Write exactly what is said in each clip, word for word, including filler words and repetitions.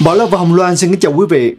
Bảo Lộc và Hồng Loan xin kính chào quý vị.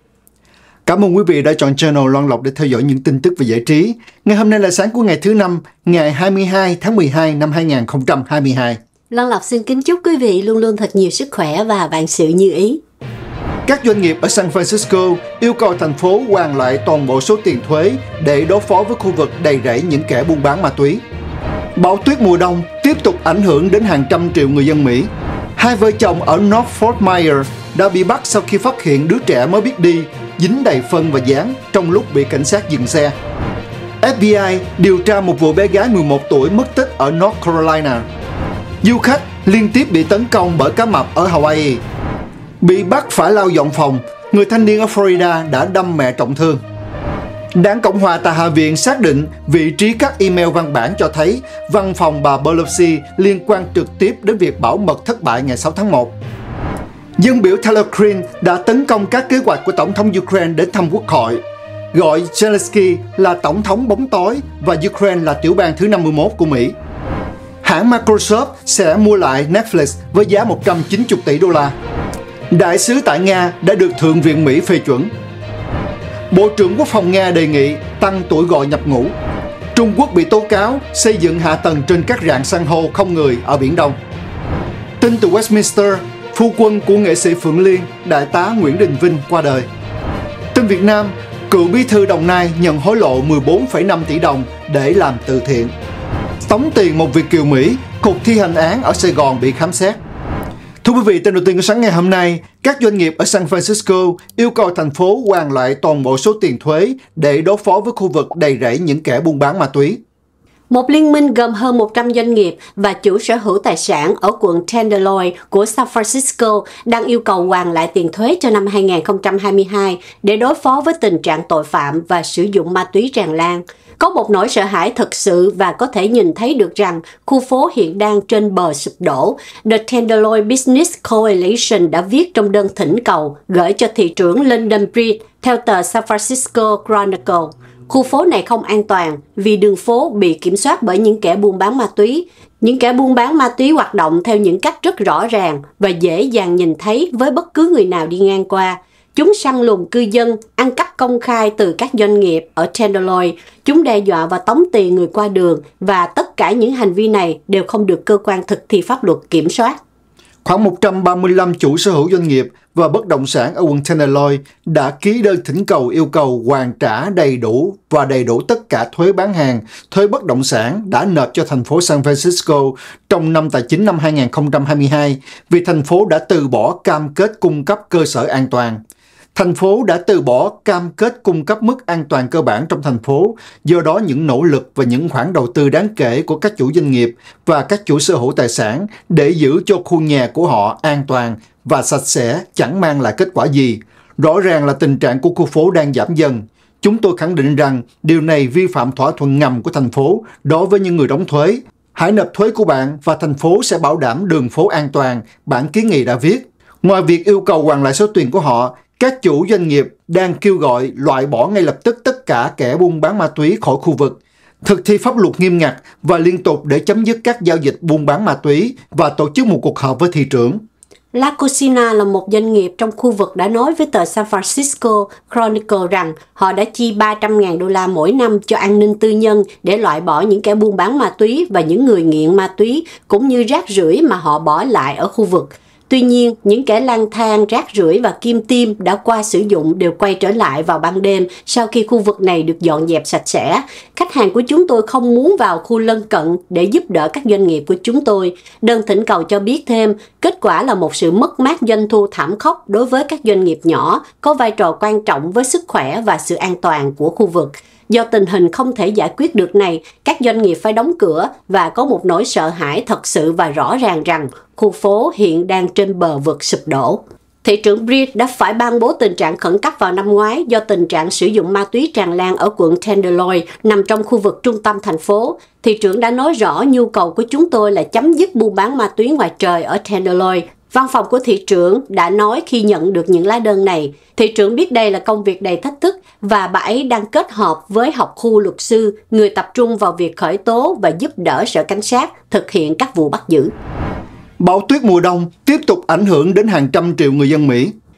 Cảm ơn quý vị đã chọn channel Loan Lộc để theo dõi những tin tức về giải trí. Ngày hôm nay là sáng của ngày thứ năm, ngày hai mươi hai tháng mười hai năm hai nghìn không trăm hai mươi hai. Loan Lộc xin kính chúc quý vị luôn luôn thật nhiều sức khỏe và vạn sự như ý. Các doanh nghiệp ở San Francisco yêu cầu thành phố hoàn lại toàn bộ số tiền thuế để đối phó với khu vực đầy rẫy những kẻ buôn bán ma túy. Bão tuyết mùa đông tiếp tục ảnh hưởng đến hàng trăm triệu người dân Mỹ. Hai vợ chồng ở North Fort Myers đã bị bắt sau khi phát hiện đứa trẻ mới biết đi dính đầy phân và dán trong lúc bị cảnh sát dừng xe. ép bê i điều tra một vụ bé gái mười một tuổi mất tích ở North Carolina. Du khách liên tiếp bị tấn công bởi cá mập ở Hawaii. Bị bắt phải lau dọn phòng, người thanh niên ở Florida đã đâm mẹ trọng thương. Đảng Cộng hòa tại Hạ viện xác định vị trí các email văn bản cho thấy văn phòng bà Pelosi liên quan trực tiếp đến việc bảo mật thất bại ngày sáu tháng một. Dân biểu Tyler Greene đã tấn công các kế hoạch của Tổng thống Ukraine đến thăm Quốc hội, gọi Zelensky là Tổng thống bóng tối và Ukraine là tiểu bang thứ năm mươi mốt của Mỹ. Hãng Microsoft sẽ mua lại Netflix với giá một trăm chín mươi tỷ đô la. Đại sứ tại Nga đã được Thượng viện Mỹ phê chuẩn. Bộ trưởng Quốc phòng Nga đề nghị tăng tuổi gọi nhập ngũ. Trung Quốc bị tố cáo xây dựng hạ tầng trên các rạn san hô không người ở Biển Đông. Tin từ Westminster, phu quân của nghệ sĩ Phượng Liên, đại tá Nguyễn Đình Vinh qua đời. Tin Việt Nam, cựu bí thư Đồng Nai nhận hối lộ mười bốn phẩy năm tỷ đồng để làm từ thiện. Tống tiền một Việt kiều Mỹ, cục thi hành án ở Sài Gòn bị khám xét. Thưa quý vị, tin đầu tiên của sáng ngày hôm nay, các doanh nghiệp ở San Francisco yêu cầu thành phố hoàn lại toàn bộ số tiền thuế để đối phó với khu vực đầy rẫy những kẻ buôn bán ma túy. Một liên minh gồm hơn một trăm doanh nghiệp và chủ sở hữu tài sản ở quận Tenderloin của San Francisco đang yêu cầu hoàn lại tiền thuế cho năm hai nghìn không trăm hai mươi hai để đối phó với tình trạng tội phạm và sử dụng ma túy tràn lan. Có một nỗi sợ hãi thực sự và có thể nhìn thấy được rằng khu phố hiện đang trên bờ sụp đổ. The Tenderloin Business Coalition đã viết trong đơn thỉnh cầu gửi cho thị trưởng London Breed theo tờ San Francisco Chronicle. Khu phố này không an toàn vì đường phố bị kiểm soát bởi những kẻ buôn bán ma túy. Những kẻ buôn bán ma túy hoạt động theo những cách rất rõ ràng và dễ dàng nhìn thấy với bất cứ người nào đi ngang qua. Chúng săn lùng cư dân, ăn cắp công khai từ các doanh nghiệp ở Tenderloin. Chúng đe dọa và tống tiền người qua đường và tất cả những hành vi này đều không được cơ quan thực thi pháp luật kiểm soát. Khoảng một trăm ba mươi lăm chủ sở hữu doanh nghiệp và bất động sản ở quận Tenderloin đã ký đơn thỉnh cầu yêu cầu hoàn trả đầy đủ và đầy đủ tất cả thuế bán hàng, thuế bất động sản đã nộp cho thành phố San Francisco trong năm tài chính năm hai nghìn không trăm hai mươi hai vì thành phố đã từ bỏ cam kết cung cấp cơ sở an toàn. Thành phố đã từ bỏ cam kết cung cấp mức an toàn cơ bản trong thành phố, do đó những nỗ lực và những khoản đầu tư đáng kể của các chủ doanh nghiệp và các chủ sở hữu tài sản để giữ cho khu nhà của họ an toàn và sạch sẽ chẳng mang lại kết quả gì. Rõ ràng là tình trạng của khu phố đang giảm dần. Chúng tôi khẳng định rằng điều này vi phạm thỏa thuận ngầm của thành phố đối với những người đóng thuế. Hãy nộp thuế của bạn và thành phố sẽ bảo đảm đường phố an toàn, bản kiến nghị đã viết. Ngoài việc yêu cầu hoàn lại số tiền của họ, các chủ doanh nghiệp đang kêu gọi loại bỏ ngay lập tức tất cả kẻ buôn bán ma túy khỏi khu vực, thực thi pháp luật nghiêm ngặt và liên tục để chấm dứt các giao dịch buôn bán ma túy và tổ chức một cuộc họp với thị trưởng. La Cocina là một doanh nghiệp trong khu vực đã nói với tờ San Francisco Chronicle rằng họ đã chi ba trăm nghìn đô la mỗi năm cho an ninh tư nhân để loại bỏ những kẻ buôn bán ma túy và những người nghiện ma túy cũng như rác rưởi mà họ bỏ lại ở khu vực. Tuy nhiên, những kẻ lang thang, rác rưởi và kim tiêm đã qua sử dụng đều quay trở lại vào ban đêm sau khi khu vực này được dọn dẹp sạch sẽ. Khách hàng của chúng tôi không muốn vào khu lân cận để giúp đỡ các doanh nghiệp của chúng tôi. Đơn thỉnh cầu cho biết thêm, kết quả là một sự mất mát doanh thu thảm khốc đối với các doanh nghiệp nhỏ, có vai trò quan trọng với sức khỏe và sự an toàn của khu vực. Do tình hình không thể giải quyết được này, các doanh nghiệp phải đóng cửa và có một nỗi sợ hãi thật sự và rõ ràng rằng khu phố hiện đang trên bờ vực sụp đổ. Thị trưởng Breed đã phải ban bố tình trạng khẩn cấp vào năm ngoái do tình trạng sử dụng ma túy tràn lan ở quận Tenderloin nằm trong khu vực trung tâm thành phố. Thị trưởng đã nói rõ nhu cầu của chúng tôi là chấm dứt buôn bán ma túy ngoài trời ở Tenderloin. Văn phòng của thị trưởng đã nói khi nhận được những lá đơn này, thị trưởng biết đây là công việc đầy thách thức và bà ấy đang kết hợp với học khu luật sư, người tập trung vào việc khởi tố và giúp đỡ sở cảnh sát thực hiện các vụ bắt giữ. Bão tuyết mùa đông tiếp tục ảnh hưởng đến hàng trăm triệu người dân Mỹ.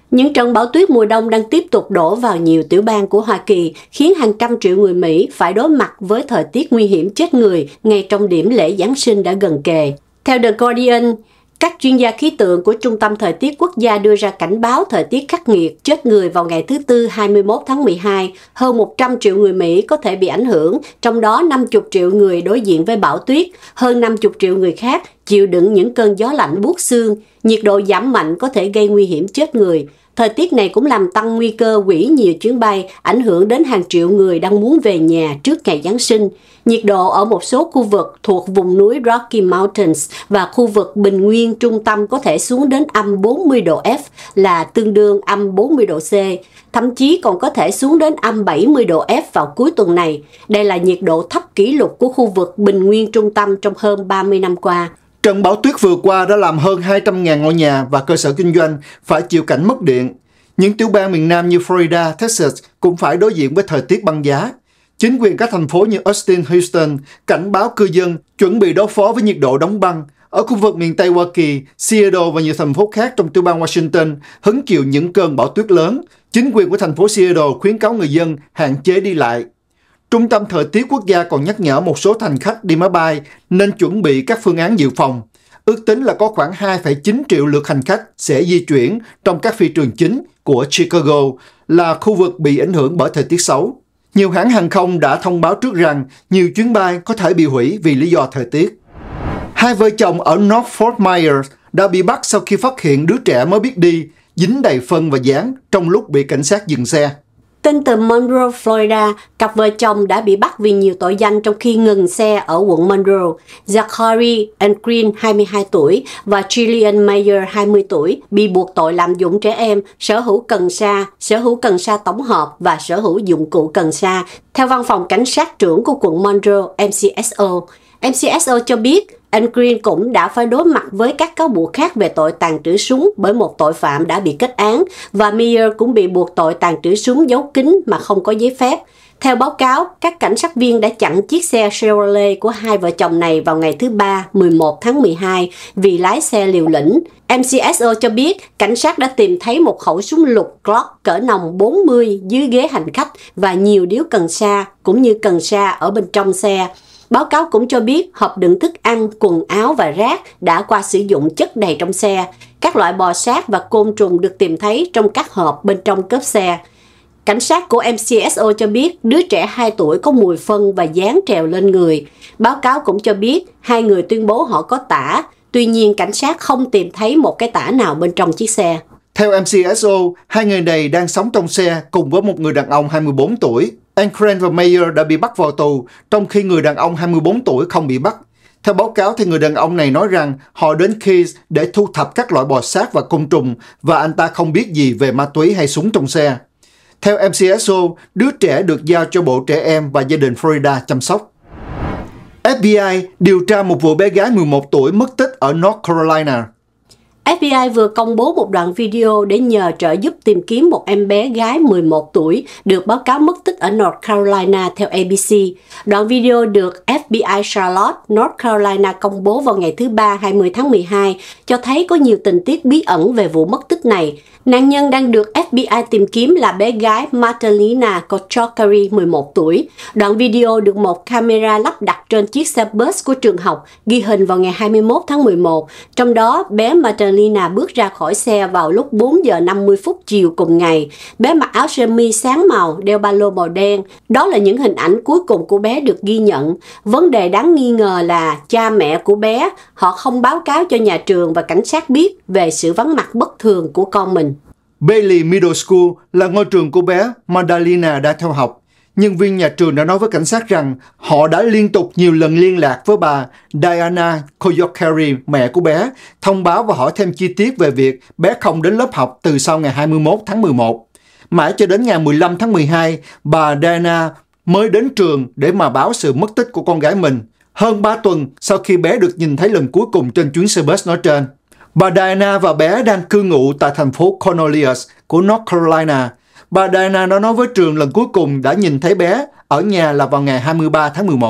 Những trận bão tuyết mùa đông đang tiếp tục đổ vào nhiều tiểu bang của Hoa Kỳ, khiến hàng trăm triệu người Mỹ phải đối mặt với thời tiết nguy hiểm chết người ngay trong điểm lễ Giáng sinh đã gần kề. Theo The Guardian, các chuyên gia khí tượng của Trung tâm Thời tiết Quốc gia đưa ra cảnh báo thời tiết khắc nghiệt chết người vào ngày thứ Tư hai mươi mốt tháng mười hai. Hơn một trăm triệu người Mỹ có thể bị ảnh hưởng, trong đó năm mươi triệu người đối diện với bão tuyết, hơn năm mươi triệu người khác chịu đựng những cơn gió lạnh buốt xương. Nhiệt độ giảm mạnh có thể gây nguy hiểm chết người. Thời tiết này cũng làm tăng nguy cơ hủy nhiều chuyến bay, ảnh hưởng đến hàng triệu người đang muốn về nhà trước ngày Giáng sinh. Nhiệt độ ở một số khu vực thuộc vùng núi Rocky Mountains và khu vực bình nguyên trung tâm có thể xuống đến âm bốn mươi độ F, là tương đương âm bốn mươi độ C. Thậm chí còn có thể xuống đến âm bảy mươi độ F vào cuối tuần này. Đây là nhiệt độ thấp kỷ lục của khu vực bình nguyên trung tâm trong hơn ba mươi năm qua. Trận bão tuyết vừa qua đã làm hơn hai trăm nghìn ngôi nhà và cơ sở kinh doanh phải chịu cảnh mất điện. Những tiểu bang miền Nam như Florida, Texas cũng phải đối diện với thời tiết băng giá. Chính quyền các thành phố như Austin, Houston cảnh báo cư dân chuẩn bị đối phó với nhiệt độ đóng băng. Ở khu vực miền Tây Hoa Kỳ, Seattle và nhiều thành phố khác trong tiểu bang Washington hứng chịu những cơn bão tuyết lớn. Chính quyền của thành phố Seattle khuyến cáo người dân hạn chế đi lại. Trung tâm Thời tiết Quốc gia còn nhắc nhở một số hành khách đi máy bay nên chuẩn bị các phương án dự phòng. Ước tính là có khoảng hai phẩy chín triệu lượt hành khách sẽ di chuyển trong các phi trường chính của Chicago, là khu vực bị ảnh hưởng bởi thời tiết xấu. Nhiều hãng hàng không đã thông báo trước rằng nhiều chuyến bay có thể bị hủy vì lý do thời tiết. Hai vợ chồng ở North Fort Myers đã bị bắt sau khi phát hiện đứa trẻ mới biết đi, dính đầy phân và dán trong lúc bị cảnh sát dừng xe. Tin từ Monroe, Florida, cặp vợ chồng đã bị bắt vì nhiều tội danh trong khi ngừng xe ở quận Monroe. Zachary Green, hai mươi hai tuổi, và Jillian Mayer, hai mươi tuổi, bị buộc tội lạm dụng trẻ em, sở hữu cần sa, sở hữu cần sa tổng hợp và sở hữu dụng cụ cần sa, theo văn phòng cảnh sát trưởng của quận Monroe, M C S O. M C S O cho biết, anh Green cũng đã phải đối mặt với các cáo buộc khác về tội tàng trữ súng bởi một tội phạm đã bị kết án, và Meyer cũng bị buộc tội tàng trữ súng giấu kín mà không có giấy phép. Theo báo cáo, các cảnh sát viên đã chặn chiếc xe Chevrolet của hai vợ chồng này vào ngày thứ Ba, mười một tháng mười hai vì lái xe liều lĩnh. M C S O cho biết cảnh sát đã tìm thấy một khẩu súng lục Glock cỡ nòng bốn mươi dưới ghế hành khách và nhiều điếu cần sa cũng như cần sa ở bên trong xe. Báo cáo cũng cho biết hộp đựng thức ăn, quần áo và rác đã qua sử dụng chất đầy trong xe. Các loại bò sát và côn trùng được tìm thấy trong các hộp bên trong cốp xe. Cảnh sát của M C S O cho biết đứa trẻ hai tuổi có mùi phân và dán trèo lên người. Báo cáo cũng cho biết hai người tuyên bố họ có tả, tuy nhiên cảnh sát không tìm thấy một cái tả nào bên trong chiếc xe. Theo M C S O, hai người này đang sống trong xe cùng với một người đàn ông hai mươi bốn tuổi. Ankren và Mayer đã bị bắt vào tù, trong khi người đàn ông hai mươi bốn tuổi không bị bắt. Theo báo cáo thì người đàn ông này nói rằng họ đến Keys để thu thập các loại bò sát và côn trùng và anh ta không biết gì về ma túy hay súng trong xe. Theo M C S O, đứa trẻ được giao cho Bộ Trẻ Em và gia đình Florida chăm sóc. F B I điều tra một vụ bé gái mười một tuổi mất tích ở North Carolina. F B I vừa công bố một đoạn video để nhờ trợ giúp tìm kiếm một em bé gái mười một tuổi được báo cáo mất tích ở North Carolina theo A B C. Đoạn video được F B I Charlotte, North Carolina công bố vào ngày thứ Ba hai mươi tháng mười hai cho thấy có nhiều tình tiết bí ẩn về vụ mất tích này. Nạn nhân đang được F B I tìm kiếm là bé gái Martelina Kochokari, mười một tuổi. Đoạn video được một camera lắp đặt trên chiếc xe bus của trường học ghi hình vào ngày hai mươi mốt tháng mười một. Trong đó, bé Martelina bước ra khỏi xe vào lúc bốn giờ năm mươi phút chiều cùng ngày. Bé mặc áo sơ mi sáng màu, đeo ba lô màu đen. Đó là những hình ảnh cuối cùng của bé được ghi nhận. Vấn đề đáng nghi ngờ là cha mẹ của bé, họ không báo cáo cho nhà trường và cảnh sát biết về sự vắng mặt bất thường của con mình. Bailey Middle School là ngôi trường của bé Madalena đã theo học. Nhân viên nhà trường đã nói với cảnh sát rằng họ đã liên tục nhiều lần liên lạc với bà Diana Koyokari, mẹ của bé, thông báo và hỏi thêm chi tiết về việc bé không đến lớp học từ sau ngày hai mươi mốt tháng mười một. Mãi cho đến ngày mười lăm tháng mười hai, bà Diana mới đến trường để mà báo sự mất tích của con gái mình, hơn ba tuần sau khi bé được nhìn thấy lần cuối cùng trên chuyến xe bus nói trên. Bà Diana và bé đang cư ngụ tại thành phố Cornelius của North Carolina. Bà Diana đã nói với trường lần cuối cùng đã nhìn thấy bé ở nhà là vào ngày hai mươi ba tháng mười một.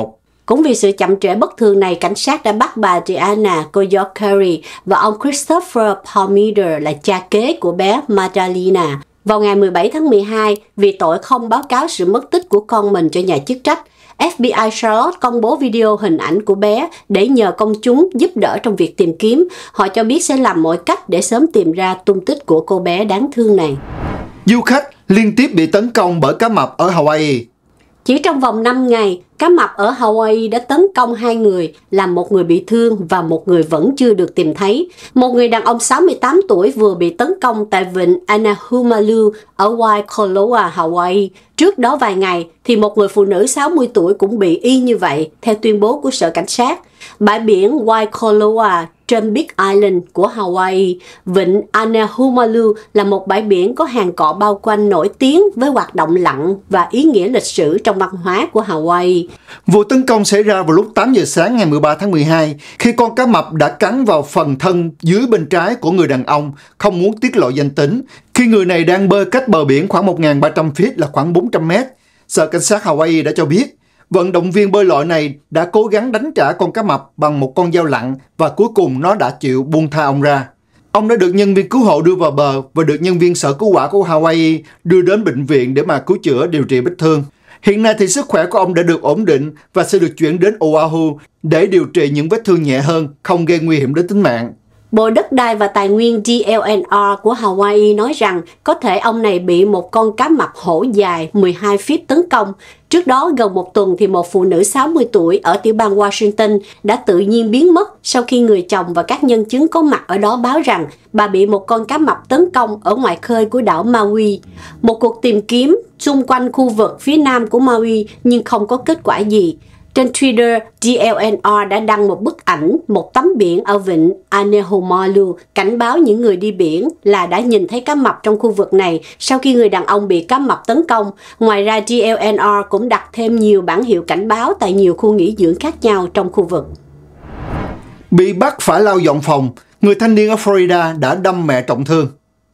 Cũng vì sự chậm trễ bất thường này, cảnh sát đã bắt bà Diana Coyote và ông Christopher Palmeder là cha kế của bé Magdalena vào ngày mười bảy tháng mười hai vì tội không báo cáo sự mất tích của con mình cho nhà chức trách. ép bê i Charlotte công bố video hình ảnh của bé để nhờ công chúng giúp đỡ trong việc tìm kiếm. Họ cho biết sẽ làm mọi cách để sớm tìm ra tung tích của cô bé đáng thương này. Du khách liên tiếp bị tấn công bởi cá mập ở Hawaii. Chỉ trong vòng năm ngày, cá mập ở Hawaii đã tấn công hai người, làm một người bị thương và một người vẫn chưa được tìm thấy. Một người đàn ông sáu mươi tám tuổi vừa bị tấn công tại vịnh Anahumalu ở Waikoloa, Hawaii. Trước đó vài ngày, thì một người phụ nữ sáu mươi tuổi cũng bị y như vậy, theo tuyên bố của Sở Cảnh sát. Bãi biển Waikoloa trên Big Island của Hawaii, vịnh Anahumalu là một bãi biển có hàng cọ bao quanh nổi tiếng với hoạt động lặn và ý nghĩa lịch sử trong văn hóa của Hawaii. Vụ tấn công xảy ra vào lúc tám giờ sáng ngày mười ba tháng mười hai khi con cá mập đã cắn vào phần thân dưới bên trái của người đàn ông, không muốn tiết lộ danh tính, khi người này đang bơi cách bờ biển khoảng một nghìn ba trăm feet là khoảng bốn trăm mét. Sở Cảnh sát Hawaii đã cho biết vận động viên bơi lội này đã cố gắng đánh trả con cá mập bằng một con dao lặn và cuối cùng nó đã chịu buông tha ông ra. Ông đã được nhân viên cứu hộ đưa vào bờ và được nhân viên sở cứu hỏa của Hawaii đưa đến bệnh viện để mà cứu chữa điều trị vết thương. Hiện nay thì sức khỏe của ông đã được ổn định và sẽ được chuyển đến Oahu để điều trị những vết thương nhẹ hơn, không gây nguy hiểm đến tính mạng. Bộ Đất đai và Tài nguyên D L N R của Hawaii nói rằng có thể ông này bị một con cá mập hổ dài mười hai feet tấn công. Trước đó, gần một tuần thì một phụ nữ sáu mươi tuổi ở tiểu bang Washington đã tự nhiên biến mất sau khi người chồng và các nhân chứng có mặt ở đó báo rằng bà bị một con cá mập tấn công ở ngoài khơi của đảo Maui. Một cuộc tìm kiếm xung quanh khu vực phía nam của Maui nhưng không có kết quả gì. Trên Twitter, D L N R đã đăng một bức ảnh, một tấm biển ở vịnh Anahumalu cảnh báo những người đi biển là đã nhìn thấy cá mập trong khu vực này sau khi người đàn ông bị cá mập tấn công. Ngoài ra, D L N R cũng đặt thêm nhiều bảng hiệu cảnh báo tại nhiều khu nghỉ dưỡng khác nhau trong khu vực. Bị bắt phải lau dọn phòng, người thanh niên ở Florida đã đâm mẹ trọng thương.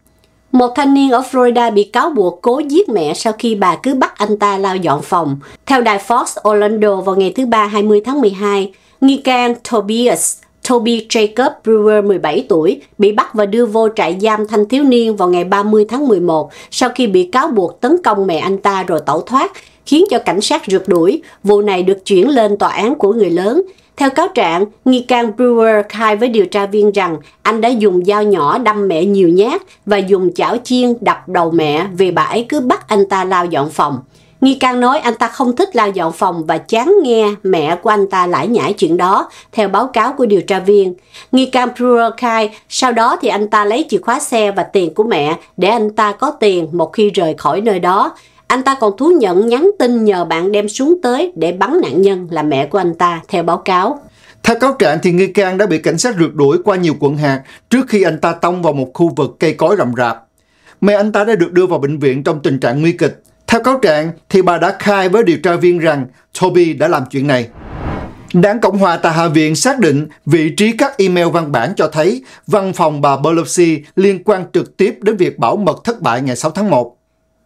Một thanh niên ở Florida bị cáo buộc cố giết mẹ sau khi bà cứ bắt anh ta lau dọn phòng. Theo đài Fox Orlando vào ngày thứ Ba hai mươi tháng mười hai, nghi can Tobias Toby Jacob Brewer, mười bảy tuổi, bị bắt và đưa vô trại giam thanh thiếu niên vào ngày ba mươi tháng mười một sau khi bị cáo buộc tấn công mẹ anh ta rồi tẩu thoát, khiến cho cảnh sát rượt đuổi. Vụ này được chuyển lên tòa án của người lớn. Theo cáo trạng, nghi can Brewer khai với điều tra viên rằng anh đã dùng dao nhỏ đâm mẹ nhiều nhát và dùng chảo chiên đập đầu mẹ vì bà ấy cứ bắt anh ta lau dọn phòng. Nghi can nói anh ta không thích lau dọn phòng và chán nghe mẹ của anh ta lải nhải chuyện đó, theo báo cáo của điều tra viên. Nghi can Brewer khai sau đó thì anh ta lấy chìa khóa xe và tiền của mẹ để anh ta có tiền một khi rời khỏi nơi đó. Anh ta còn thú nhận nhắn tin nhờ bạn đem súng tới để bắn nạn nhân là mẹ của anh ta, theo báo cáo. Theo cáo trạng thì nghi can đã bị cảnh sát rượt đuổi qua nhiều quận hạt trước khi anh ta tông vào một khu vực cây cối rậm rạp. Mẹ anh ta đã được đưa vào bệnh viện trong tình trạng nguy kịch. Theo cáo trạng thì bà đã khai với điều tra viên rằng Toby đã làm chuyện này. Đảng Cộng hòa tại Hạ viện xác định vị trí các email văn bản cho thấy văn phòng bà Pelosi liên quan trực tiếp đến việc bảo mật thất bại ngày sáu tháng một.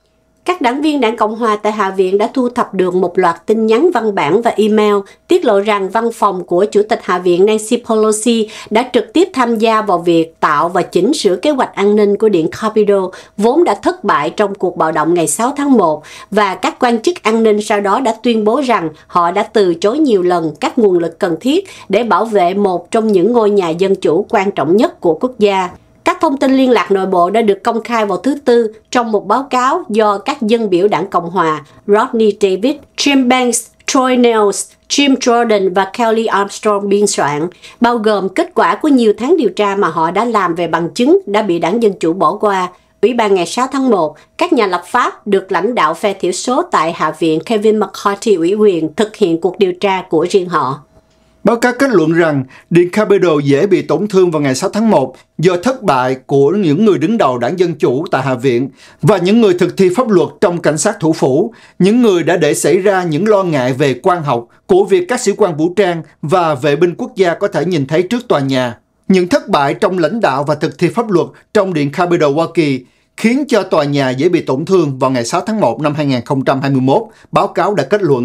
Các đảng viên Đảng Cộng hòa tại Hạ viện đã thu thập được một loạt tin nhắn văn bản và email tiết lộ rằng văn phòng của Chủ tịch Hạ viện Nancy Pelosi đã trực tiếp tham gia vào việc tạo và chỉnh sửa kế hoạch an ninh của Điện Capitol vốn đã thất bại trong cuộc bạo động ngày sáu tháng một, và các quan chức an ninh sau đó đã tuyên bố rằng họ đã từ chối nhiều lần các nguồn lực cần thiết để bảo vệ một trong những ngôi nhà dân chủ quan trọng nhất của quốc gia. Các thông tin liên lạc nội bộ đã được công khai vào thứ Tư trong một báo cáo do các dân biểu Đảng Cộng hòa Rodney David, Jim Banks, Troy Nehls, Jim Jordan và Kelly Armstrong biên soạn, bao gồm kết quả của nhiều tháng điều tra mà họ đã làm về bằng chứng đã bị Đảng Dân Chủ bỏ qua. Ủy ban ngày sáu tháng một, các nhà lập pháp được lãnh đạo phe thiểu số tại Hạ viện Kevin McCarthy ủy quyền thực hiện cuộc điều tra của riêng họ. Báo cáo kết luận rằng Điện Capitol dễ bị tổn thương vào ngày sáu tháng một do thất bại của những người đứng đầu Đảng Dân Chủ tại Hạ viện và những người thực thi pháp luật trong cảnh sát thủ phủ, những người đã để xảy ra những lo ngại về quan học của việc các sĩ quan vũ trang và vệ binh quốc gia có thể nhìn thấy trước tòa nhà. Những thất bại trong lãnh đạo và thực thi pháp luật trong Điện Capitol Hoa Kỳ khiến cho tòa nhà dễ bị tổn thương vào ngày sáu tháng một năm hai nghìn không trăm hai mươi mốt, báo cáo đã kết luận.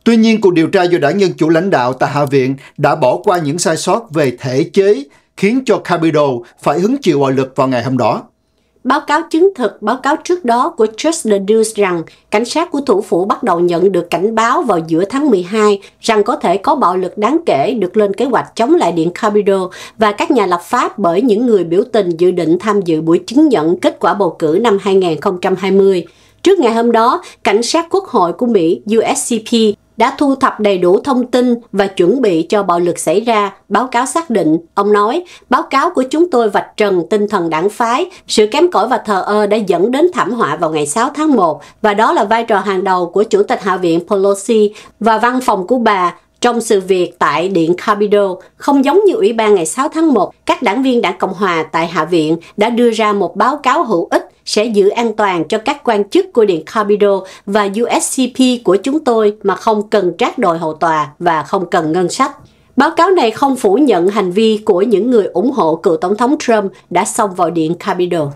Tuy nhiên, cuộc điều tra do đảng Dân Chủ lãnh đạo tại Hạ viện đã bỏ qua những sai sót về thể chế, khiến cho Capitol phải hứng chịu bạo lực vào ngày hôm đó. Báo cáo chứng thực báo cáo trước đó của Trust the News rằng cảnh sát của thủ phủ bắt đầu nhận được cảnh báo vào giữa tháng mười hai rằng có thể có bạo lực đáng kể được lên kế hoạch chống lại Điện Capitol và các nhà lập pháp bởi những người biểu tình dự định tham dự buổi chứng nhận kết quả bầu cử năm hai nghìn không trăm hai mươi. Trước ngày hôm đó, cảnh sát quốc hội của Mỹ U S C P đã thu thập đầy đủ thông tin và chuẩn bị cho bạo lực xảy ra, báo cáo xác định. Ông nói, báo cáo của chúng tôi vạch trần tinh thần đảng phái, sự kém cỏi và thờ ơ đã dẫn đến thảm họa vào ngày sáu tháng một, và đó là vai trò hàng đầu của Chủ tịch Hạ viện Pelosi và văn phòng của bà trong sự việc tại Điện Capitol. Không giống như Ủy ban ngày sáu tháng một, các đảng viên đảng Cộng hòa tại Hạ viện đã đưa ra một báo cáo hữu ích sẽ giữ an toàn cho các quan chức của Điện Capitol và U S C P của chúng tôi mà không cần trác đòi hầu tòa và không cần ngân sách. Báo cáo này không phủ nhận hành vi của những người ủng hộ cựu Tổng thống Trump đã xông vào Điện Capitol.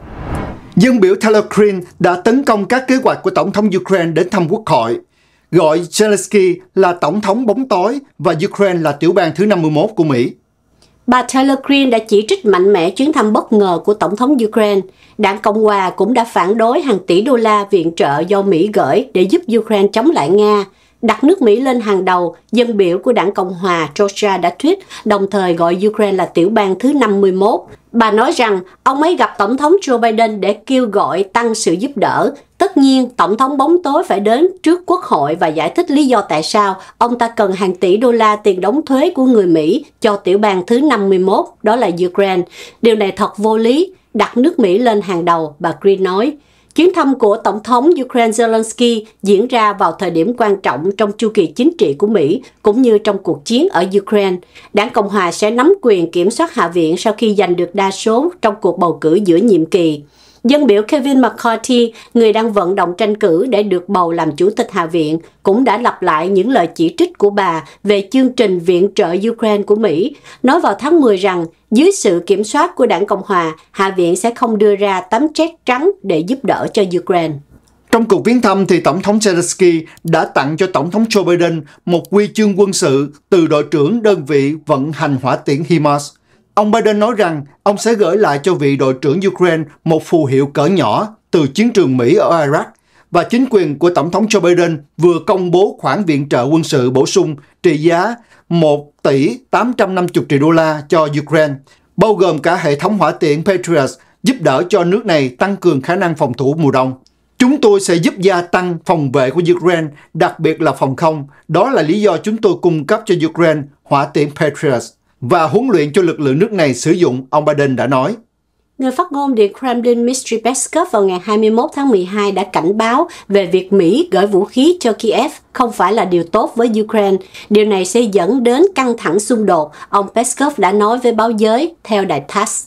Dân biểu Tyler Green đã tấn công các kế hoạch của Tổng thống Ukraine đến thăm Quốc hội, gọi Zelensky là Tổng thống bóng tối và Ukraine là tiểu bang thứ năm mươi mốt của Mỹ. Bà Tyler Green đã chỉ trích mạnh mẽ chuyến thăm bất ngờ của Tổng thống Ukraine. Đảng Cộng hòa cũng đã phản đối hàng tỷ đô la viện trợ do Mỹ gửi để giúp Ukraine chống lại Nga. Đặt nước Mỹ lên hàng đầu, dân biểu của đảng Cộng hòa Georgia đã tweet, đồng thời gọi Ukraine là tiểu bang thứ năm mươi mốt. Bà nói rằng ông ấy gặp Tổng thống Joe Biden để kêu gọi tăng sự giúp đỡ. Tất nhiên, Tổng thống bóng tối phải đến trước Quốc hội và giải thích lý do tại sao ông ta cần hàng tỷ đô la tiền đóng thuế của người Mỹ cho tiểu bang thứ năm mươi mốt, đó là Ukraine. Điều này thật vô lý, đặt nước Mỹ lên hàng đầu, bà Green nói. Chuyến thăm của Tổng thống Ukraine Zelensky diễn ra vào thời điểm quan trọng trong chu kỳ chính trị của Mỹ, cũng như trong cuộc chiến ở Ukraine. Đảng Cộng hòa sẽ nắm quyền kiểm soát Hạ viện sau khi giành được đa số trong cuộc bầu cử giữa nhiệm kỳ. Dân biểu Kevin McCarthy, người đang vận động tranh cử để được bầu làm chủ tịch Hạ viện, cũng đã lặp lại những lời chỉ trích của bà về chương trình viện trợ Ukraine của Mỹ, nói vào tháng mười rằng dưới sự kiểm soát của đảng Cộng hòa, Hạ viện sẽ không đưa ra tấm check trắng để giúp đỡ cho Ukraine. Trong cuộc viếng thăm, thì Tổng thống Zelensky đã tặng cho Tổng thống Joe Biden một huy chương quân sự từ đội trưởng đơn vị vận hành hỏa tiễn HIMARS. Ông Biden nói rằng ông sẽ gửi lại cho vị đội trưởng Ukraine một phù hiệu cỡ nhỏ từ chiến trường Mỹ ở Iraq, và chính quyền của Tổng thống Joe Biden vừa công bố khoản viện trợ quân sự bổ sung trị giá một tỷ tám trăm năm mươi triệu đô la cho Ukraine, bao gồm cả hệ thống hỏa tiễn Patriot giúp đỡ cho nước này tăng cường khả năng phòng thủ mùa đông. Chúng tôi sẽ giúp gia tăng phòng vệ của Ukraine, đặc biệt là phòng không. Đó là lý do chúng tôi cung cấp cho Ukraine hỏa tiễn Patriot và huấn luyện cho lực lượng nước này sử dụng, ông Biden đã nói. Người phát ngôn Điện Kremlin Dmitry Peskov vào ngày hai mươi mốt tháng mười hai đã cảnh báo về việc Mỹ gửi vũ khí cho Kiev không phải là điều tốt với Ukraine. Điều này sẽ dẫn đến căng thẳng xung đột, ông Peskov đã nói với báo giới, theo đài tát ét.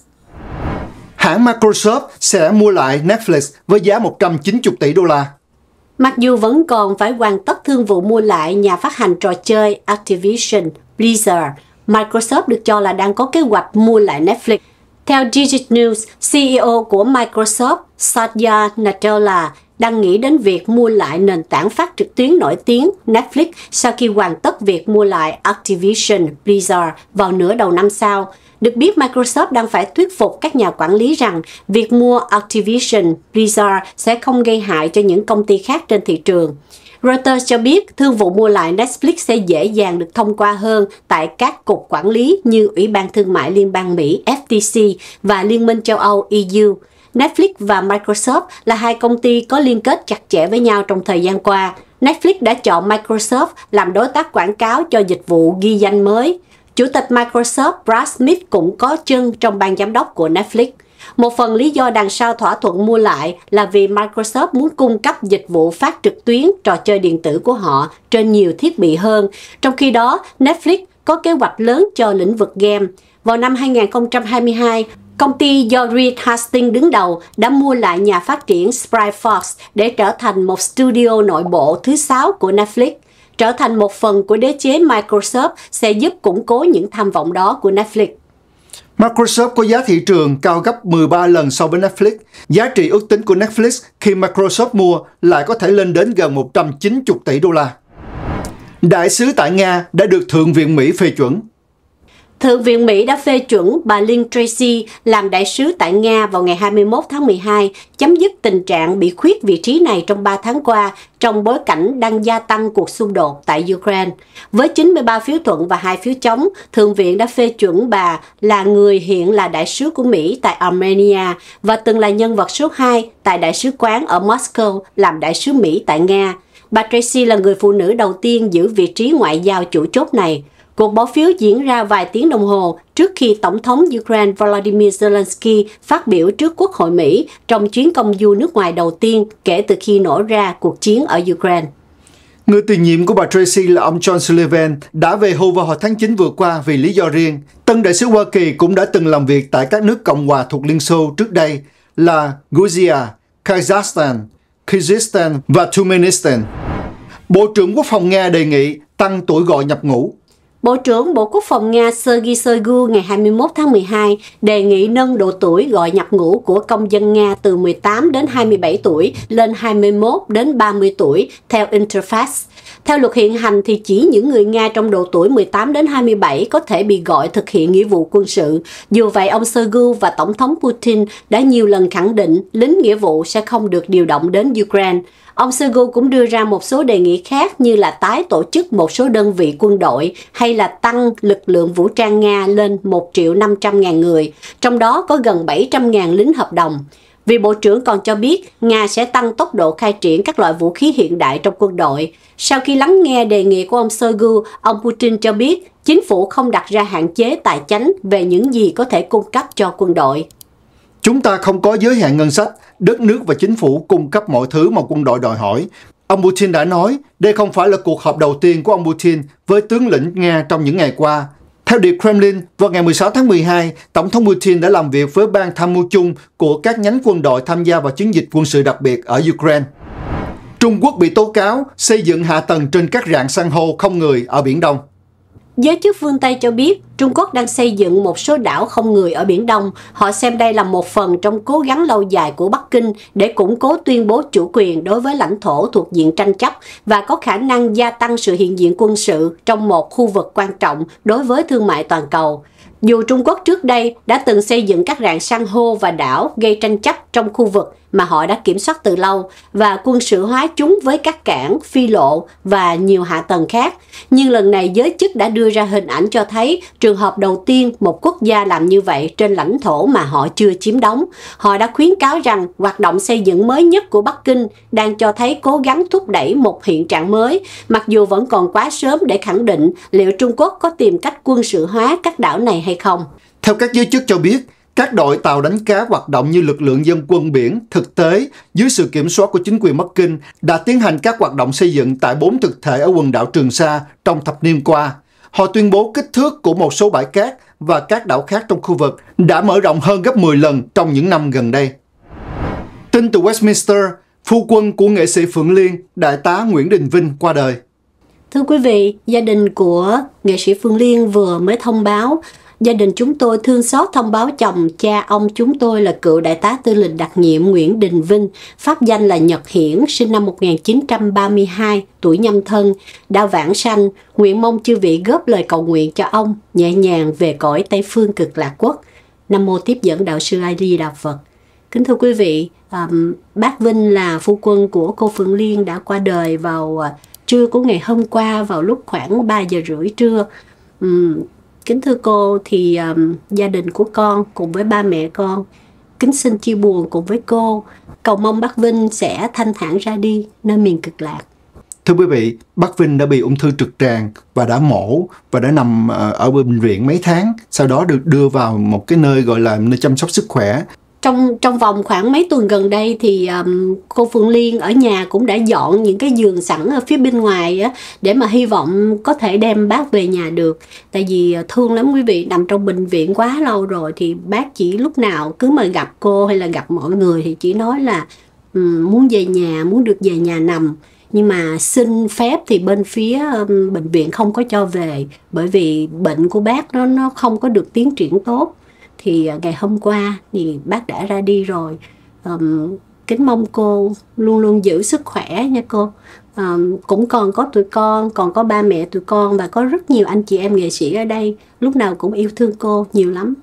Hãng Microsoft sẽ mua lại Netflix với giá một trăm chín mươi tỷ đô la. Mặc dù vẫn còn phải hoàn tất thương vụ mua lại nhà phát hành trò chơi Activision Blizzard, Microsoft được cho là đang có kế hoạch mua lại Netflix. Theo Digit News, xê e ô của Microsoft Satya Nadella đang nghĩ đến việc mua lại nền tảng phát trực tuyến nổi tiếng Netflix sau khi hoàn tất việc mua lại Activision Blizzard vào nửa đầu năm sau. Được biết, Microsoft đang phải thuyết phục các nhà quản lý rằng việc mua Activision Blizzard sẽ không gây hại cho những công ty khác trên thị trường. Reuters cho biết thương vụ mua lại Netflix sẽ dễ dàng được thông qua hơn tại các cục quản lý như Ủy ban Thương mại Liên bang Mỹ F T C và Liên minh châu Âu E U. Netflix và Microsoft là hai công ty có liên kết chặt chẽ với nhau trong thời gian qua. Netflix đã chọn Microsoft làm đối tác quảng cáo cho dịch vụ ghi danh mới. Chủ tịch Microsoft Brad Smith cũng có chân trong ban giám đốc của Netflix. Một phần lý do đằng sau thỏa thuận mua lại là vì Microsoft muốn cung cấp dịch vụ phát trực tuyến trò chơi điện tử của họ trên nhiều thiết bị hơn. Trong khi đó, Netflix có kế hoạch lớn cho lĩnh vực game. Vào năm hai nghìn không trăm hai mươi hai, công ty do Reed Hastings đứng đầu đã mua lại nhà phát triển Spryfox để trở thành một studio nội bộ thứ sáu của Netflix. Trở thành một phần của đế chế Microsoft sẽ giúp củng cố những tham vọng đó của Netflix. Microsoft có giá thị trường cao gấp mười ba lần so với Netflix. Giá trị ước tính của Netflix khi Microsoft mua lại có thể lên đến gần một trăm chín mươi tỷ đô la. Đại sứ tại Nga đã được Thượng viện Mỹ phê chuẩn. Thượng viện Mỹ đã phê chuẩn bà Lynn Tracy làm đại sứ tại Nga vào ngày hai mươi mốt tháng mười hai, chấm dứt tình trạng bị khuyết vị trí này trong ba tháng qua trong bối cảnh đang gia tăng cuộc xung đột tại Ukraine. Với chín mươi ba phiếu thuận và hai phiếu chống, Thượng viện đã phê chuẩn bà là người hiện là đại sứ của Mỹ tại Armenia và từng là nhân vật số hai tại đại sứ quán ở Moscow làm đại sứ Mỹ tại Nga. Bà Tracy là người phụ nữ đầu tiên giữ vị trí ngoại giao chủ chốt này. Cuộc bỏ phiếu diễn ra vài tiếng đồng hồ trước khi Tổng thống Ukraine Volodymyr Zelensky phát biểu trước Quốc hội Mỹ trong chuyến công du nước ngoài đầu tiên kể từ khi nổ ra cuộc chiến ở Ukraine. Người tiền nhiệm của bà Tracy là ông John Sullivan đã về hưu vào hồi tháng chín vừa qua vì lý do riêng. Tân đại sứ Hoa Kỳ cũng đã từng làm việc tại các nước Cộng hòa thuộc Liên Xô trước đây là Georgia, Kazakhstan, Kyrgyzstan và Turkmenistan. Bộ trưởng Quốc phòng Nga đề nghị tăng tuổi gọi nhập ngũ. Bộ trưởng Bộ Quốc phòng Nga Sergei Shoigu ngày hai mươi mốt tháng mười hai đề nghị nâng độ tuổi gọi nhập ngũ của công dân Nga từ mười tám đến hai mươi bảy tuổi lên hai mươi mốt đến ba mươi tuổi theo Interfax. Theo luật hiện hành thì chỉ những người Nga trong độ tuổi mười tám đến hai mươi bảy có thể bị gọi thực hiện nghĩa vụ quân sự. Dù vậy, ông Shoigu và Tổng thống Putin đã nhiều lần khẳng định lính nghĩa vụ sẽ không được điều động đến Ukraine. Ông Shoigu cũng đưa ra một số đề nghị khác như là tái tổ chức một số đơn vị quân đội hay là tăng lực lượng vũ trang Nga lên một triệu năm trăm ngàn người, trong đó có gần bảy trăm ngàn lính hợp đồng. Vị bộ trưởng còn cho biết Nga sẽ tăng tốc độ khai triển các loại vũ khí hiện đại trong quân đội. Sau khi lắng nghe đề nghị của ông Shoigu, ông Putin cho biết chính phủ không đặt ra hạn chế tài chánh về những gì có thể cung cấp cho quân đội. Chúng ta không có giới hạn ngân sách, đất nước và chính phủ cung cấp mọi thứ mà quân đội đòi hỏi. Ông Putin đã nói đây không phải là cuộc họp đầu tiên của ông Putin với tướng lĩnh Nga trong những ngày qua. Theo Điện Kremlin, vào ngày mười sáu tháng mười hai, Tổng thống Putin đã làm việc với ban tham mưu chung của các nhánh quân đội tham gia vào chiến dịch quân sự đặc biệt ở Ukraine. Trung Quốc bị tố cáo xây dựng hạ tầng trên các rạn san hô không người ở Biển Đông. Giới chức phương Tây cho biết Trung Quốc đang xây dựng một số đảo không người ở Biển Đông. Họ xem đây là một phần trong cố gắng lâu dài của Bắc Kinh để củng cố tuyên bố chủ quyền đối với lãnh thổ thuộc diện tranh chấp và có khả năng gia tăng sự hiện diện quân sự trong một khu vực quan trọng đối với thương mại toàn cầu. Dù Trung Quốc trước đây đã từng xây dựng các rạn san hô và đảo gây tranh chấp trong khu vực mà họ đã kiểm soát từ lâu và quân sự hóa chúng với các cảng, phi lộ và nhiều hạ tầng khác. Nhưng lần này giới chức đã đưa ra hình ảnh cho thấy trường hợp đầu tiên một quốc gia làm như vậy trên lãnh thổ mà họ chưa chiếm đóng. Họ đã khuyến cáo rằng hoạt động xây dựng mới nhất của Bắc Kinh đang cho thấy cố gắng thúc đẩy một hiện trạng mới, mặc dù vẫn còn quá sớm để khẳng định liệu Trung Quốc có tìm cách quân sự hóa các đảo này hay không. Theo các giới chức cho biết, các đội tàu đánh cá hoạt động như lực lượng dân quân biển thực tế dưới sự kiểm soát của chính quyền Bắc Kinh đã tiến hành các hoạt động xây dựng tại bốn thực thể ở quần đảo Trường Sa trong thập niên qua. Họ tuyên bố kích thước của một số bãi cát và các đảo khác trong khu vực đã mở rộng hơn gấp mười lần trong những năm gần đây. Tin từ Westminster, phu quân của nghệ sĩ Phượng Liên, đại tá Nguyễn Đình Vinh qua đời. Thưa quý vị, gia đình của nghệ sĩ Phương Liên vừa mới thông báo gia đình chúng tôi thương xót thông báo chồng cha ông chúng tôi là cựu đại tá tư lệnh đặc nhiệm Nguyễn Đình Vinh, pháp danh là Nhật Hiển, sinh năm một nghìn chín trăm ba mươi hai, tuổi Nhâm Thân, đã vãng sanh. Nguyện mong chư vị góp lời cầu nguyện cho ông nhẹ nhàng về cõi Tây Phương Cực Lạc Quốc. Nam mô Tiếp Dẫn Đạo Sư A Di Đà Phật. Kính thưa quý vị, um, bác Vinh là phu quân của cô Phượng Liên đã qua đời vào uh, trưa của ngày hôm qua vào lúc khoảng ba giờ rưỡi trưa. Um, Kính thưa cô, thì um, gia đình của con cùng với ba mẹ con kính xin chia buồn cùng với cô, cầu mong bác Vinh sẽ thanh thản ra đi nơi miền Cực Lạc. Thưa quý vị, bác Vinh đã bị ung thư trực tràng và đã mổ và đã nằm ở bệnh viện mấy tháng, sau đó được đưa vào một cái nơi gọi là nơi chăm sóc sức khỏe. Trong trong vòng khoảng mấy tuần gần đây thì um, cô Phượng Liên ở nhà cũng đã dọn những cái giường sẵn ở phía bên ngoài á, để mà hy vọng có thể đem bác về nhà được. Tại vì thương lắm quý vị, nằm trong bệnh viện quá lâu rồi thì bác chỉ lúc nào cứ mà gặp cô hay là gặp mọi người thì chỉ nói là um, muốn về nhà, muốn được về nhà nằm. Nhưng mà xin phép thì bên phía um, bệnh viện không có cho về, bởi vì bệnh của bác nó nó không có được tiến triển tốt. Thì ngày hôm qua thì bác đã ra đi rồi. Um, kính mong cô luôn luôn giữ sức khỏe nha cô. À, cũng còn có tụi con, còn có ba mẹ tụi con và có rất nhiều anh chị em nghệ sĩ ở đây, lúc nào cũng yêu thương cô nhiều lắm.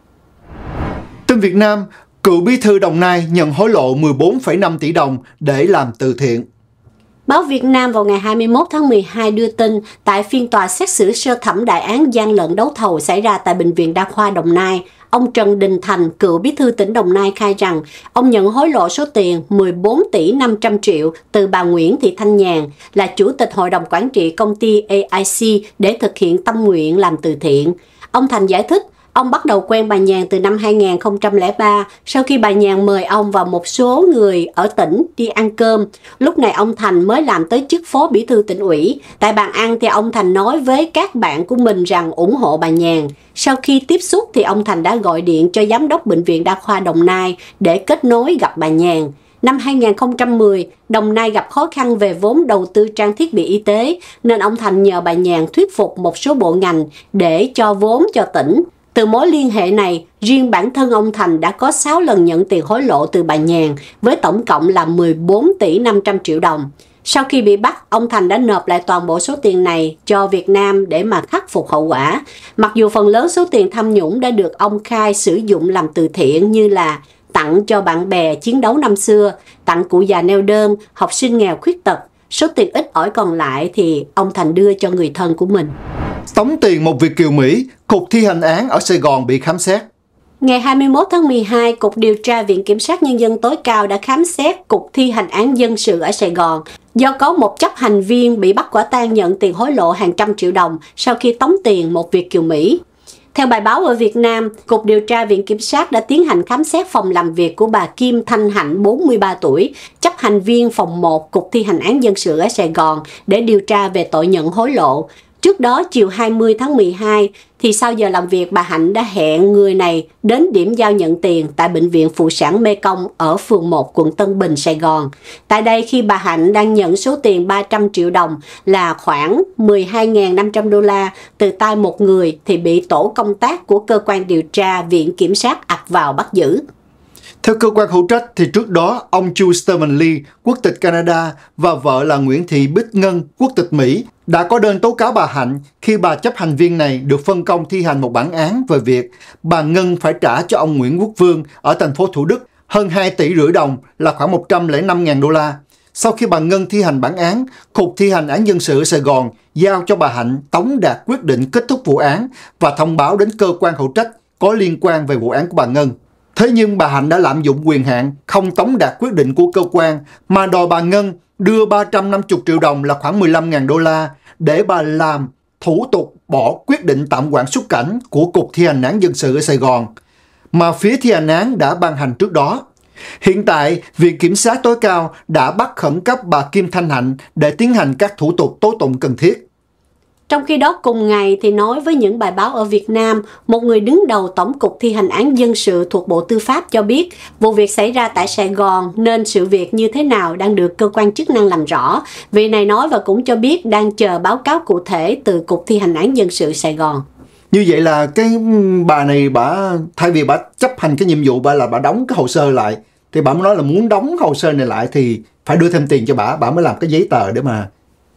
Tin Việt Nam, cựu bí thư Đồng Nai nhận hối lộ mười bốn phẩy năm tỷ đồng để làm từ thiện. Báo Việt Nam vào ngày hai mươi mốt tháng mười hai đưa tin, tại phiên tòa xét xử sơ thẩm đại án gian lận đấu thầu xảy ra tại Bệnh viện Đa khoa Đồng Nai, ông Trần Đình Thành, cựu bí thư tỉnh Đồng Nai khai rằng ông nhận hối lộ số tiền mười bốn tỷ năm trăm triệu từ bà Nguyễn Thị Thanh Nhàn, là chủ tịch hội đồng quản trị công ty a i xê, để thực hiện tâm nguyện làm từ thiện. Ông Thành giải thích, ông bắt đầu quen bà Nhàn từ năm hai nghìn không trăm lẻ ba, sau khi bà Nhàn mời ông và một số người ở tỉnh đi ăn cơm. Lúc này ông Thành mới làm tới chức phó bí thư tỉnh ủy. Tại bàn ăn thì ông Thành nói với các bạn của mình rằng ủng hộ bà Nhàn. Sau khi tiếp xúc thì ông Thành đã gọi điện cho giám đốc Bệnh viện Đa khoa Đồng Nai để kết nối gặp bà Nhàn. Năm hai nghìn không trăm mười, Đồng Nai gặp khó khăn về vốn đầu tư trang thiết bị y tế, nên ông Thành nhờ bà Nhàn thuyết phục một số bộ ngành để cho vốn cho tỉnh. Từ mối liên hệ này, riêng bản thân ông Thành đã có sáu lần nhận tiền hối lộ từ bà Nhàn, với tổng cộng là mười bốn tỷ năm trăm triệu đồng. Sau khi bị bắt, ông Thành đã nộp lại toàn bộ số tiền này cho Việt Nam để mà khắc phục hậu quả. Mặc dù phần lớn số tiền tham nhũng đã được ông khai sử dụng làm từ thiện, như là tặng cho bạn bè chiến đấu năm xưa, tặng cụ già neo đơn, học sinh nghèo khuyết tật. Số tiền ít ỏi còn lại thì ông Thành đưa cho người thân của mình. Tống tiền một Việt kiều Mỹ, Cục Thi hành án ở Sài Gòn bị khám xét. Ngày hai mươi mốt tháng mười hai, Cục Điều tra Viện Kiểm sát Nhân dân tối cao đã khám xét Cục Thi hành án dân sự ở Sài Gòn do có một chấp hành viên bị bắt quả tang nhận tiền hối lộ hàng trăm triệu đồng sau khi tống tiền một Việt kiều Mỹ. Theo bài báo ở Việt Nam, Cục Điều tra Viện Kiểm sát đã tiến hành khám xét phòng làm việc của bà Kim Thanh Hạnh, bốn mươi ba tuổi, chấp hành viên phòng một Cục Thi hành án dân sự ở Sài Gòn để điều tra về tội nhận hối lộ. Trước đó, chiều hai mươi tháng mười hai, thì sau giờ làm việc, bà Hạnh đã hẹn người này đến điểm giao nhận tiền tại Bệnh viện Phụ sản Mê Công ở phường một, quận Tân Bình, Sài Gòn. Tại đây, khi bà Hạnh đang nhận số tiền ba trăm triệu đồng là khoảng mười hai nghìn năm trăm đô la từ tay một người, thì bị tổ công tác của cơ quan điều tra Viện Kiểm sát ập vào bắt giữ. Theo cơ quan hữu trách, thì trước đó, ông Chu Sterman Lee, quốc tịch Canada, và vợ là Nguyễn Thị Bích Ngân, quốc tịch Mỹ, đã có đơn tố cáo bà Hạnh khi bà chấp hành viên này được phân công thi hành một bản án về việc bà Ngân phải trả cho ông Nguyễn Quốc Vương ở thành phố Thủ Đức hơn hai tỷ rưỡi đồng, là khoảng một trăm lẻ năm nghìn đô la. Sau khi bà Ngân thi hành bản án, Cục Thi hành án dân sự ở Sài Gòn giao cho bà Hạnh tống đạt quyết định kết thúc vụ án và thông báo đến cơ quan hữu trách có liên quan về vụ án của bà Ngân. Thế nhưng bà Hạnh đã lạm dụng quyền hạn, không tống đạt quyết định của cơ quan, mà đòi bà Ngân đưa ba trăm năm mươi triệu đồng, là khoảng mười lăm nghìn đô la, để bà làm thủ tục bỏ quyết định tạm hoãn xuất cảnh của Cục Thi hành án dân sự ở Sài Gòn, mà phía thi hành án đã ban hành trước đó. Hiện tại, Viện Kiểm sát tối cao đã bắt khẩn cấp bà Kim Thanh Hạnh để tiến hành các thủ tục tố tụng cần thiết. Trong khi đó, cùng ngày thì nói với những bài báo ở Việt Nam, một người đứng đầu Tổng cục Thi hành án dân sự thuộc Bộ Tư pháp cho biết vụ việc xảy ra tại Sài Gòn nên sự việc như thế nào đang được cơ quan chức năng làm rõ. Vị này nói và cũng cho biết đang chờ báo cáo cụ thể từ Cục Thi hành án dân sự Sài Gòn. Như vậy là cái bà này, bà thay vì bà chấp hành cái nhiệm vụ bà là bà đóng cái hồ sơ lại, thì bà mới nói là muốn đóng hồ sơ này lại thì phải đưa thêm tiền cho bà, bà mới làm cái giấy tờ để mà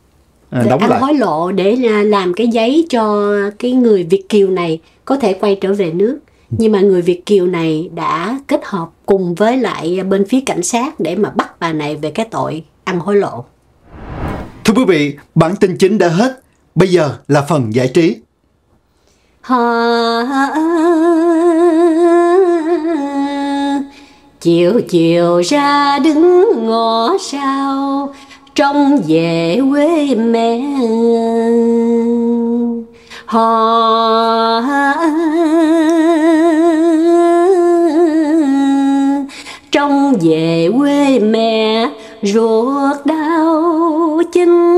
À, đóng ăn lại. hối lộ để làm cái giấy cho cái người Việt kiều này có thể quay trở về nước. Nhưng mà người Việt kiều này đã kết hợp cùng với lại bên phía cảnh sát để mà bắt bà này về cái tội ăn hối lộ. Thưa quý vị, bản tin chính đã hết. Bây giờ là phần giải trí. Chiều chiều ra đứng ngõ sau, trông về quê mẹ hò, trông về quê mẹ ruột đau chân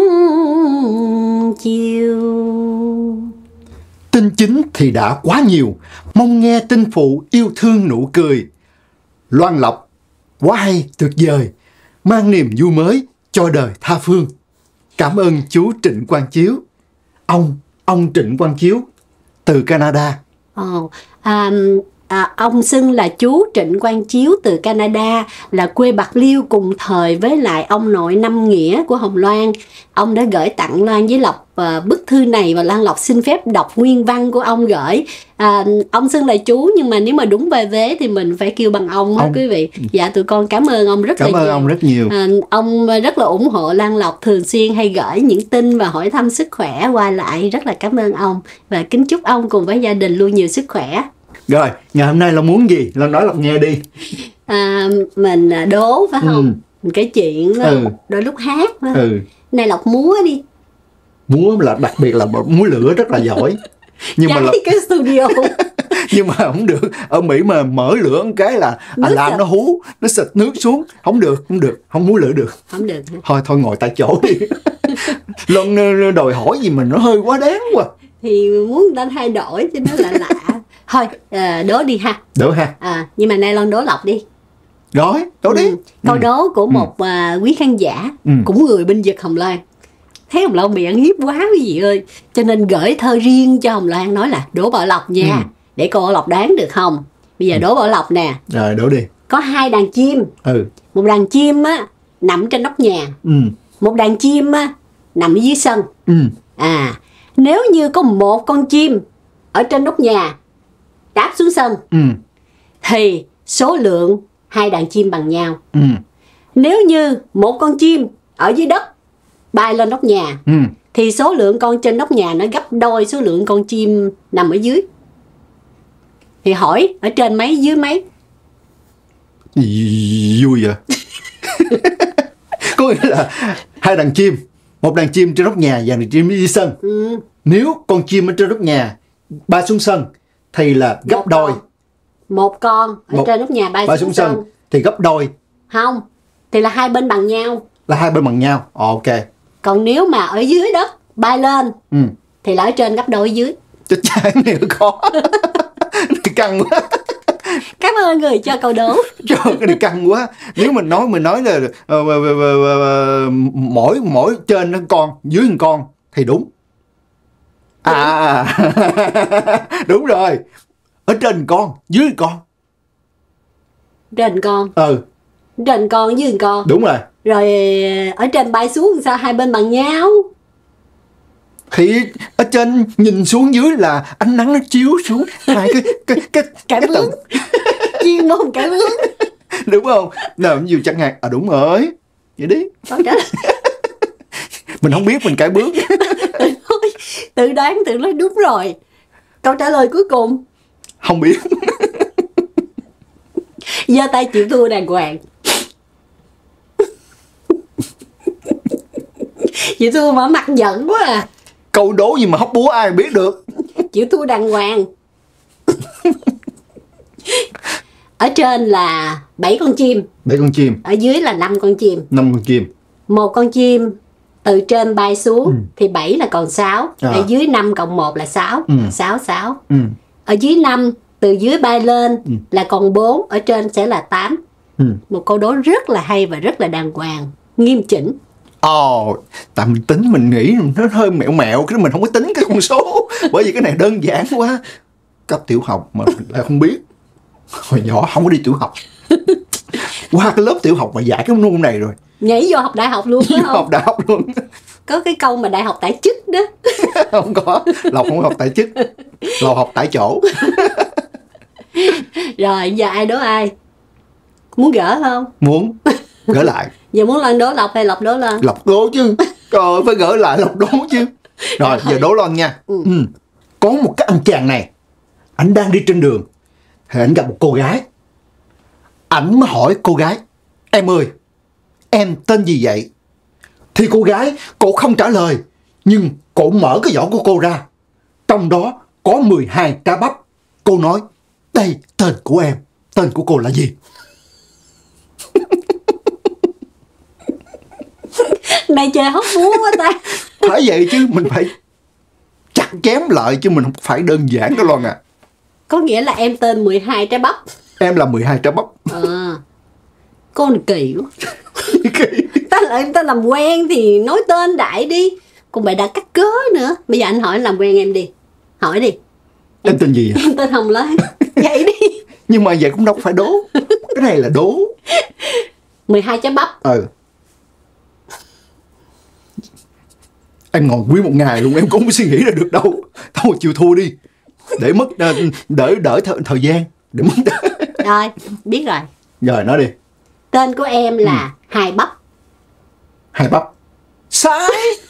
chiều. Tin chính thì đã quá nhiều, mong nghe tin phụ yêu thương nụ cười. Loan Lộc, quá hay, tuyệt vời, mang niềm vui mới cho đời tha phương. Cảm ơn chú Trịnh Quang Chiếu. Ông, ông Trịnh Quang Chiếu từ Canada. Ồ, à, à, ông xưng là chú Trịnh Quang Chiếu từ Canada, là quê Bạc Liêu cùng thời với lại ông nội Năm Nghĩa của Hồng Loan. Ông đã gửi tặng Loan với Lộc uh, bức thư này, và Lan Lộc xin phép đọc nguyên văn của ông gửi. À, ông xưng là chú, nhưng mà nếu mà đúng vai vế thì mình phải kêu bằng ông hết quý vị. Dạ tụi con cảm ơn ông rất cảm là ơn nhiều. ông rất nhiều. À, ông rất là ủng hộ Lan Lộc, thường xuyên hay gửi những tin và hỏi thăm sức khỏe qua lại. Rất là cảm ơn ông và kính chúc ông cùng với gia đình luôn nhiều sức khỏe. Rồi, ngày hôm nay là muốn gì? Là nói Lộc nghe đi. À, mình đố phải không? Ừ. Mình kể chuyện đó. Ừ. Đôi lúc hát đó. Ừ. Này Lộc múa đi. Múa là đặc biệt là múa lửa rất là giỏi. Nhưng Cháy mà là... cái studio. Nhưng mà không được. Ở Mỹ mà mở lửa một cái là nước à, làm sạch. Nó hú, nó xịt nước xuống. Không được, không được, không múa lửa được. Không được. Thôi, thôi ngồi tại chỗ đi. Lần đòi hỏi gì mình nó hơi quá đáng quá. Thì muốn người ta thay đổi cho nó lạ lạ. Thôi, à, đố đi ha. Đố ha. À, nhưng mà nay Lon đố Lộc đi. Rồi, đố đi. Ừ. Câu ừ. đố của một ừ. uh, quý khán giả, ừ. cũng người bên Việt Hồng Loan. Thấy Hồng Loan bị ăn hiếp quá quý vị ơi, cho nên gửi thơ riêng cho Hồng Loan, nói là đố Bảo Lộc nha, ừ. để cô Bảo Lộc đoán được không. Bây giờ đố Bảo Lộc nè. Rồi, đố đi. Có hai đàn chim. Ừ. Một đàn chim á nằm trên nóc nhà. Ừ. Một đàn chim á nằm ở dưới sân. Ừ. À, nếu như có một con chim ở trên nóc nhà đáp xuống sân, ừ. thì số lượng hai đàn chim bằng nhau. Ừ. Nếu như một con chim ở dưới đất bay lên nóc nhà, ừ. thì số lượng con trên nóc nhà nó gấp đôi số lượng con chim nằm ở dưới. Thì hỏi ở trên mấy dưới mấy? Vui vậy. Có nghĩa là hai đàn chim, một đàn chim trên nóc nhà và đàn chim dưới sân. Ừ. Nếu con chim ở trên nóc nhà bay xuống sân thì là gấp một đôi. Con. Một con ở một, trên nóc nhà bay, bay xuống, xuống sân. sân thì gấp đôi. Không, thì là hai bên bằng nhau. Là hai bên bằng nhau. Ok. Còn nếu mà ở dưới đất bay lên, ừ. thì là ở trên gấp đôi ở dưới. Chết chán này khó. Căng quá. Cảm ơn người cho câu đố. Trời, cái này căng quá. Nếu mình nói mình nói là uh, uh, uh, uh, uh, mỗi mỗi trên nó con, dưới một con thì đúng. À, đúng rồi. Ở trên con, dưới con. Trên con. Ừ. Trên con, dưới con. Đúng rồi. Rồi ở trên bay xuống sao hai bên bằng nhau? Thì ở trên nhìn xuống dưới là ánh nắng nó chiếu xuống hai cái cái cái cái bướm. Chuyên môn cái bướm. Đúng không? Nào nhiều chẳng hạn. À đúng rồi. Vậy đi. Mình không biết mình cãi bướm. Tự đoán tự nói đúng rồi. Câu trả lời cuối cùng. Không biết. Giơ tay chịu thua đàng hoàng. Chịu thua mà mặt giận quá à. Câu đố gì mà hóc búa ai biết được. Chịu thua đàng hoàng. Ở trên là bảy con chim. Bảy con chim. Ở dưới là năm con chim. Năm con chim. Một con chim từ trên bay xuống, ừ. thì bảy là còn sáu. À. Ở dưới năm cộng một là sáu. Ừ. sáu, sáu. Ừ. Ở dưới năm từ dưới bay lên, ừ. là còn bốn. Ở trên sẽ là tám. Ừ. Một câu đố rất là hay và rất là đàng hoàng, nghiêm chỉnh. Ồ, oh, tại mình tính mình nghĩ nó hơi mẹo mẹo, cái mình không có tính cái con số. Bởi vì cái này đơn giản quá. Cấp tiểu học mà lại không biết. Hồi nhỏ không có đi tiểu học. Qua cái lớp tiểu học mà dạy cái môn này rồi. Nhảy vô học đại học luôn phải không? Học đại học luôn. Có cái câu mà đại học tại chức đó. Không có, Lộc không học tại chức. Lộc học tại chỗ. Rồi giờ ai đố ai? Muốn gỡ không? Muốn. Gỡ lại. Giờ muốn Loan đố Lộc hay Lộc đố Loan? Lộc đố chứ. Trời ơi, phải gỡ lại Lộc đố chứ. Rồi, giờ đố Loan nha. Ừ. Ừ. Có một cái anh chàng này, anh đang đi trên đường thì anh gặp một cô gái. Anh mới hỏi cô gái: em ơi, em tên gì vậy? Thì cô gái, cô không trả lời, nhưng cô mở cái giỏ của cô ra. Trong đó có mười hai trái bắp. Cô nói: đây tên của em. Tên của cô là gì? Này chơi hóc búa quá ta. Phải vậy chứ, mình phải chặt chém lại chứ mình không phải đơn giản đó Loan à. Có nghĩa là em tên mười hai trái bắp. Em là mười hai trái bắp. À, cô này kỳ quá. Kỳ. Ta lại ta làm quen thì nói tên đại đi. Còn mày đã cắt cớ nữa. Bây giờ anh hỏi làm quen em đi. Hỏi đi. Em, em tên gì vậy? Em tên Hồng Loan. Vậy đi. Nhưng mà vậy cũng đâu phải đố. Cái này là đố. mười hai trái bắp. Ừ. Em ngồi nguyên một ngày luôn, em cũng không suy nghĩ ra được đâu. Thôi chịu thua đi. Để mất, đỡ đỡ thời, thời gian. Để mất. Rồi, biết rồi. Rồi, nói đi. Tên của em là ừ. Hai Bắp. Hai Bắp. Sai.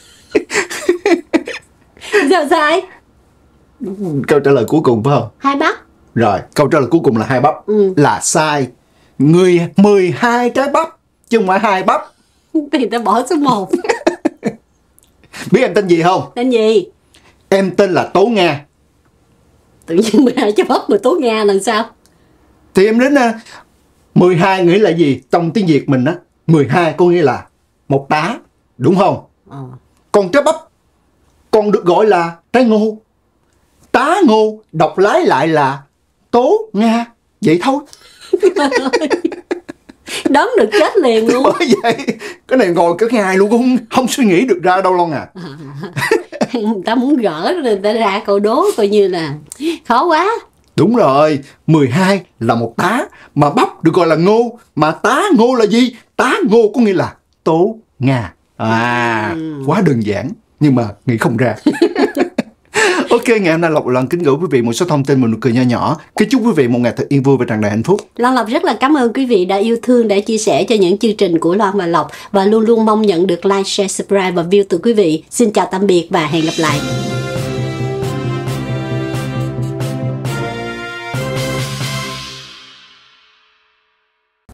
Sao sai? Câu trả lời cuối cùng phải không? Hai Bắp. Rồi, câu trả lời cuối cùng là Hai Bắp. Ừ. Là sai. Người mười hai trái bắp, chứ không phải hai bắp. Thì ta bỏ số một. Biết em tên gì không? Tên gì? Em tên là Tố Nga. Tự nhiên mười hai trái bắp mà Tố Nga làm sao? Thì em đến uh, mười hai nghĩa là gì? Trong tiếng Việt mình á, mười hai có nghĩa là một tá, đúng không? Ờ. Còn trái bắp còn được gọi là trái ngô. Tá ngô đọc lái lại là Tố Nga. Vậy thôi. Đoán được chết liền luôn. Bởi vậy cái này ngồi cái ngày luôn cũng không, không suy nghĩ được ra đâu Long à. Người ta muốn gỡ người ta ra câu đố coi như là khó quá. Đúng rồi, mười hai là một tá, mà bắp được gọi là ngô, mà tá ngô là gì? Tá ngô có nghĩa là Tố Nga. À, ừ. Quá đơn giản, nhưng mà nghĩ không ra. Ok, ngày hôm nay Lộc lần kính gửi quý vị một số thông tin, một nụ cười nho nhỏ. Kính chúc quý vị một ngày thật yên vui và tràn đầy hạnh phúc. Loan Lộc rất là cảm ơn quý vị đã yêu thương, đã chia sẻ cho những chương trình của Loan và Lộc, và luôn luôn mong nhận được like, share, subscribe và view từ quý vị. Xin chào tạm biệt và hẹn gặp lại.